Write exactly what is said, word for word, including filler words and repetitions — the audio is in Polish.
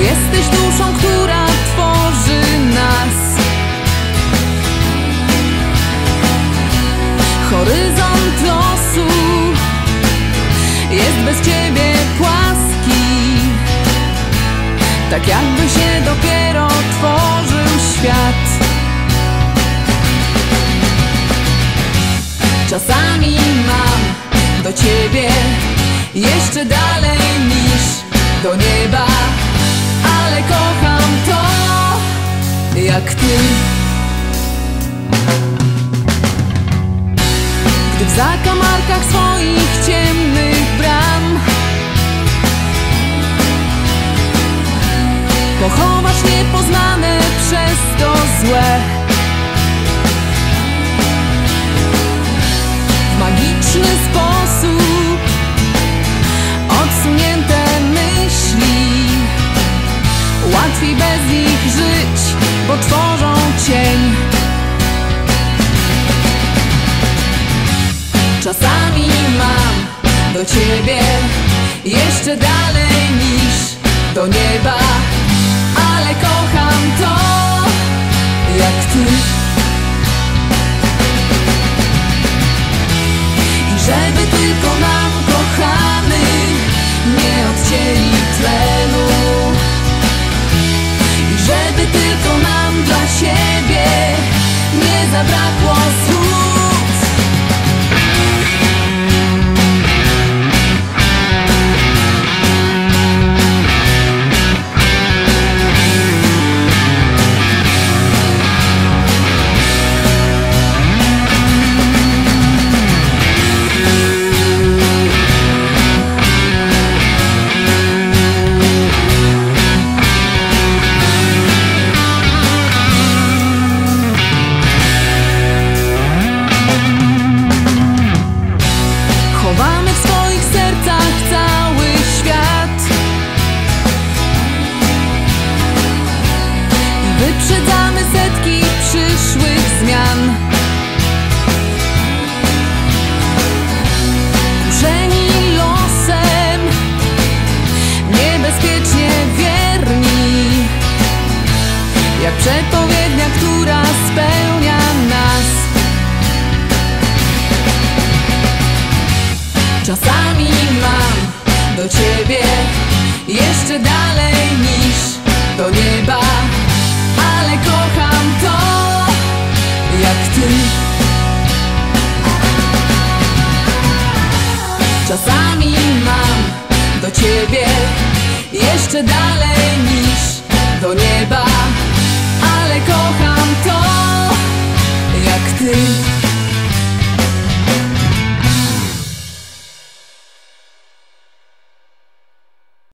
Jesteś duszą, która tworzy nas. Horyzont losu jest bez ciebie płaski, tak jakby się dopiero tworzył świat. Czasami mam do ciebie jeszcze dalej niż do nieba, ale kocham to, jak ty. Gdy w zakamarkach swoich ciemnych bram pochowasz niepoznane przez to złe, w magiczny sposób odsunięte myśli, łatwiej bez nich żyć, bo tworzą cień. Czasami mam do ciebie jeszcze dalej niż do nieba, ale kocham to, jak ty. I żeby tylko nam, kochanych, nie odcięli tlenu, i żeby tylko nam dla siebie nie zabrakło słów. Wyprzedzamy setki przyszłych zmian, kuszeni losem, niebezpiecznie wierni, jak przepowiednia, która spełnia nas. Czasami mam do ciebie jeszcze dalej niż do nieba, ale kocham to, jak ty. Czasami mam do ciebie jeszcze dalej niż do nieba, ale kocham to, jak ty.